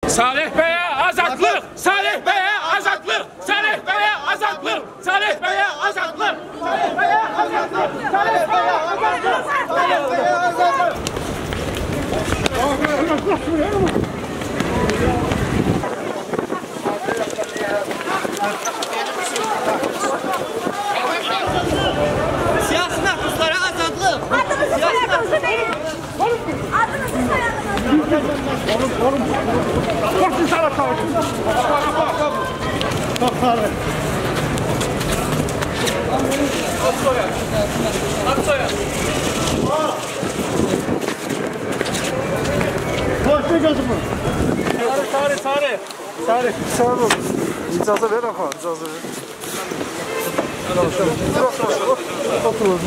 Salih Bey'e azatlık! Salih Bey'e azatlık! Salih Bey'e azatlık! Salih Bey'e azatlık! Salih Bey'e azatlık! Salih Bey'e azatlık! Salih Bey'e azatlık! Siyasi mahpuslara azadlık. Adınızı soyadınızı verin. Adınızı soyadınızı. Oğlum. Korkun sana kavuşun. Bak. At soyad. Koştu gözümü. Sarı. Sağ ol. İcazı ver ama. İcazı ver. Otur.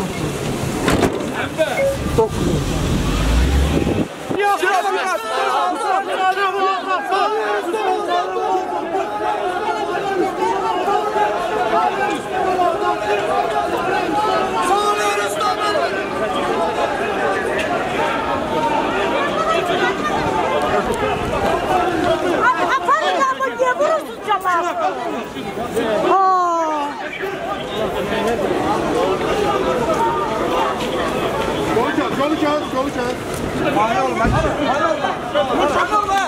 Yolu kağıt. Hayır olma. Uçak olma.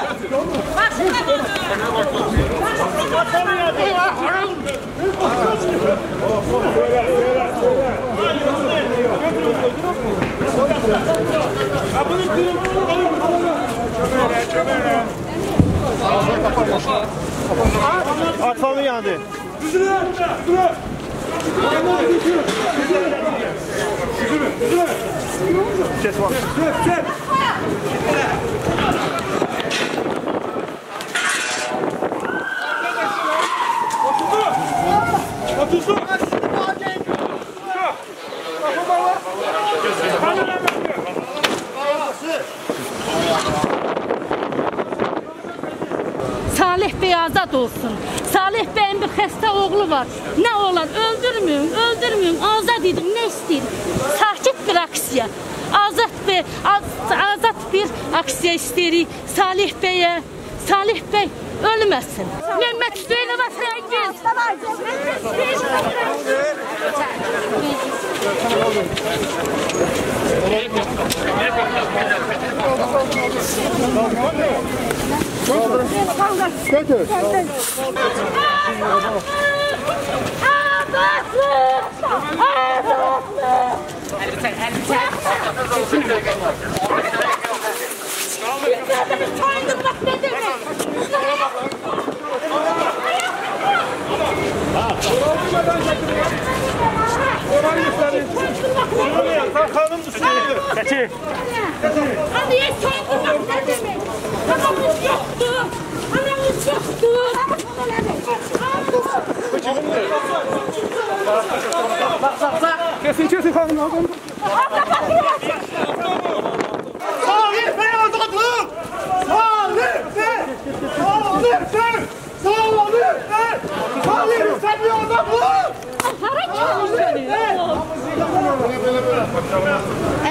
Atfamı yandı. Kes var. Salih Bey azad olsun. Salih Bey'in bir hasta oğlu var. Ne olan öldürmüyün. Azad edin, ne isteyin? Sakit bir aksiya. Azad bir aksiya isteyirik Salih Bey'e. Salih Bey ölmesin. Mehmet Hüseyin'e basayız. Götür. Soyundurmak ne demek? Kalkalım dışarı. Geçin. Hadi ya soyundurmak ne demek? Anamız yoktu. Anamız yoktu. Kesin kalın. Salih Bey azadlık! Salih istemiyor azadlık! Para çıkmış seni. Böyle.